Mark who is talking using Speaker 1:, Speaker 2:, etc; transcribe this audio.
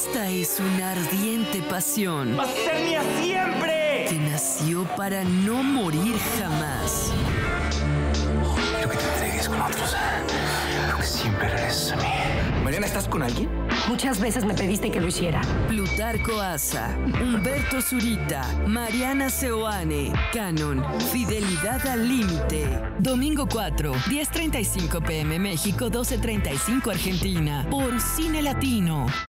Speaker 1: Esta es una ardiente pasión.
Speaker 2: ¡Vas a ser mía siempre!
Speaker 1: Que nació para no morir jamás.
Speaker 2: Quiero que te entregues con otros. Lo que siempre regresas a mí. Mariana, ¿estás con alguien?
Speaker 3: Muchas veces me pediste que lo hiciera.
Speaker 1: Plutarco Asa, Humberto Zurita, Mariana Seoane, Canon, Fidelidad al límite. Domingo 4, 10:35 p.m. México, 12:35 Argentina, por Cine Latino.